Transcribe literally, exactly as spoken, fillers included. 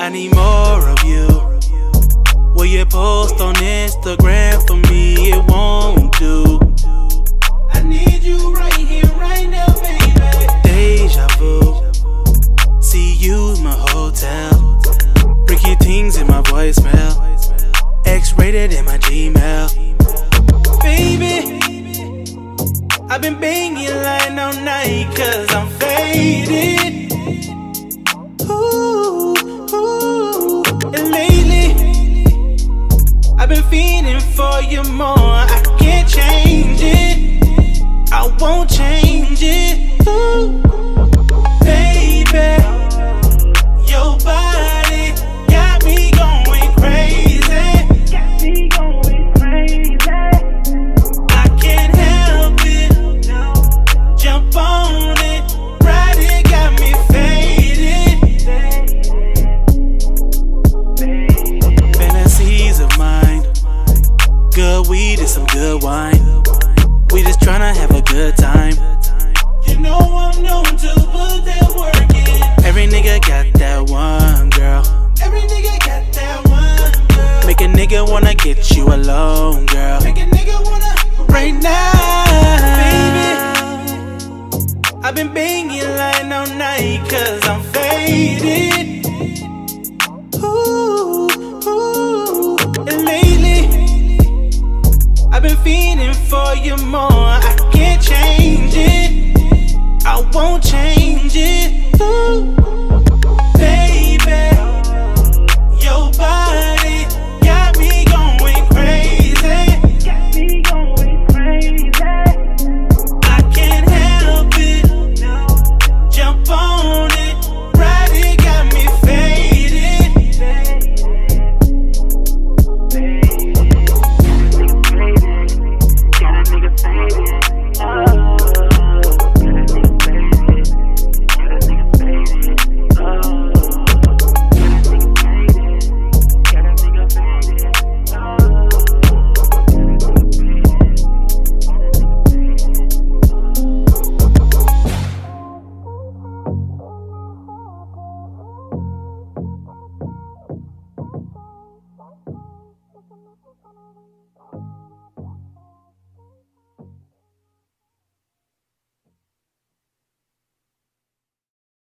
I need more of you. Will you post on Instagram for me? It won't do. I need you right here, right now, baby. Deja vu. See you in my hotel. Ricky things in my voicemail. X-rated in my Gmail. Baby, I've been banging line all night cause I'm faded. Ooh, ooh. And lately, I've been feeling for you more. I can't change it, I won't change it. Ooh. Baby, your body got me going crazy. Got me going crazy. I can't help it. Jump on it, ride it, got me faded. Fantasies of mine, good weed and some good wine. We just tryna have a good time. You know I'm known to put that work in. Every nigga got that one girl. Every nigga got that one girl. Make a nigga wanna get you alone, girl. Make a nigga wanna Right now, baby, I've been banging line all night cause I'm faded. Ooh, ooh. And lately, I've been feeling for you more. I can't change